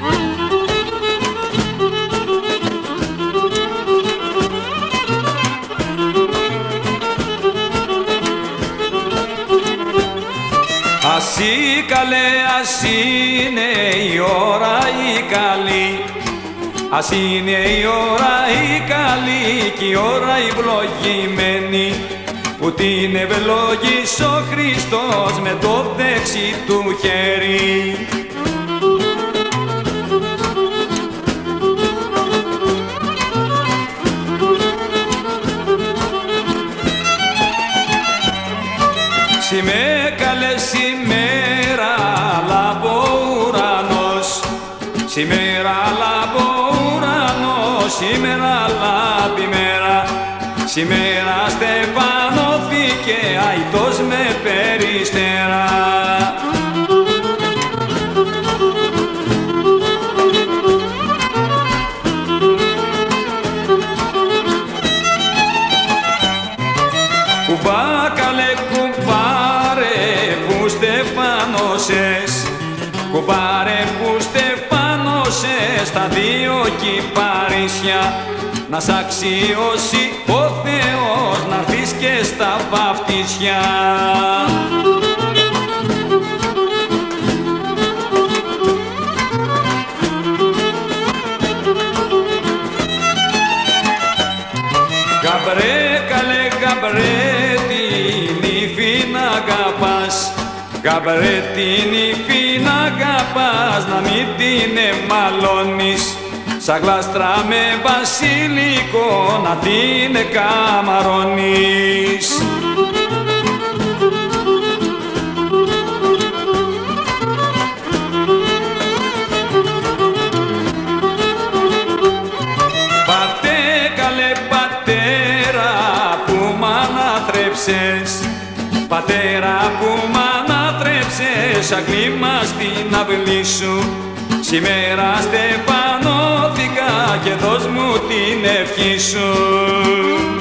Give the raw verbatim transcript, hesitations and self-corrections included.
Ας ή καλέ, ας είναι η ώρα η καλή, ας είναι η ώρα η καλή κι η ώρα η ευλογημένη, που την ευλόγησε ο Χριστός με το δεξί του χέρι. Σήμε καλέ σήμερα λάμπω ουρανός, σήμερα λάμπω ουρανός, σήμερα λάμπει μέρα, σήμερα στεφανώθηκε αητός με περιστέρα. Κουμπά καλέ κουμπάρε που στεφάνωσες, κουμπάρε που στεφάνωσες τα δύο κυπαρίσια, να σ' αξιώσει ο Θεός να'ρθείς και στα βαφτίσια. Γαμπρέ καλέ γαμπρέ την ύφη να αγαπάς, γαμπρέ την ύφη να αγαπάς, να μην την εμαλώνεις, σαν γλάστρα με βασιλικό να την καμαρώνεις. Πατέ καλέ πατέρα που μ' ανάθρεψες, πατέρα που μ' ανάθρεψες, σαν κλίμα στην αυλή σου, σήμερα στεφανώθηκα και δώσ' μου την ευχή σου.